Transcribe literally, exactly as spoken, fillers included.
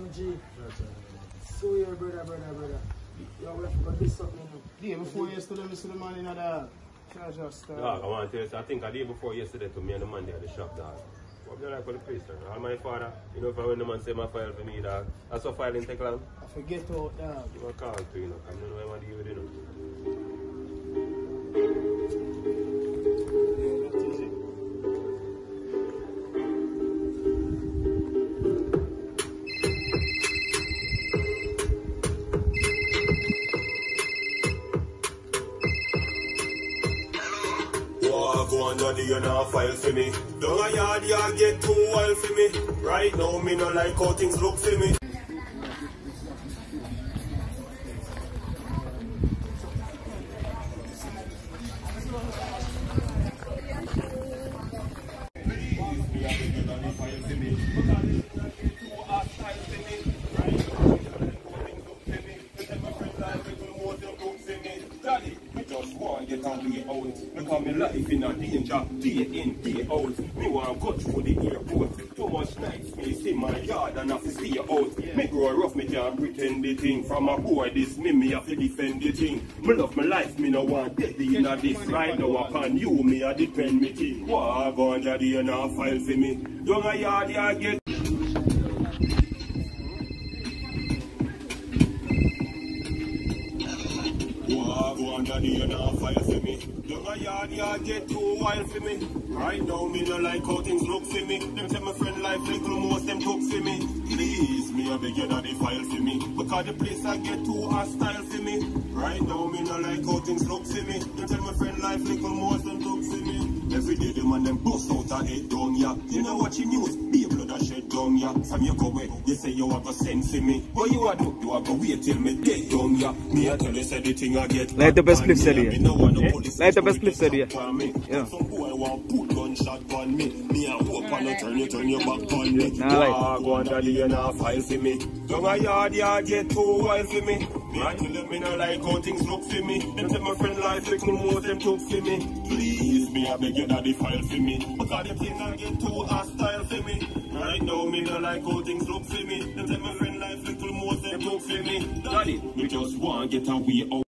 G. So your brother, brother, brother. Yo, we have got this something. Day before yesterday, I see the man in the charger store. Dog, I want to tell you, I think a day before yesterday to me and the man there at the shop, dog. What do you like for the place, sir? All my father, you know, if I when the man say my file for me, dog, that's a file in take long. I forget out, dog. Give a call to you, know, I don't know why I want to give it, you know. Go on, daddy, you know, file for me. Don't a yard, you get too wild for me. Right now, me no like how things look for me. Get on way out, because my life in a danger, day in, day out. Me want go through the airport, too much nights me see my yard and have to stay out. Yeah. Me grow rough, me can't pretend the thing. From a boy this me, me have to defend the thing. Me love my life, me no want dead in a this. Right now upon you, me a depend me thing. What go on daddy and a file for me. Don't a yard, ya get. Go on daddy, you know, fire for me. Don't a yard, ya get too wild for me. Right now, me no like how things look for me. Them tell my friend life little most them took for me. Please, me a beg you daddy file for me. Because the place I get too hostile for me. Right now, me no like how things look for me. Them tell my friend life little most them took for me. Every day the man them bust out a head down ya. You know what you news? Be a blood a shed down ya. From your go away, you say you have a send for me. What you a do? You have to wait till me dead down ya. Me a tell you say the thing I get. Light the best clip study. Yeah. Light the best clip study. Yeah. Some boy want put gunshot on me. Me a hope and no turn you turn your back on me. Nah, like. Go on daddy and a file for me. Don't a yard ya get too wild for me. Me a tell them me no like how things look for me. Them tell my friend life little more them took for me. Please me a beg you daddy file for me. Because the thing I get too hostile for me. Right now me no like how things look for me. Them tell my friend life little more them took for me. Daddy, me just want get away out.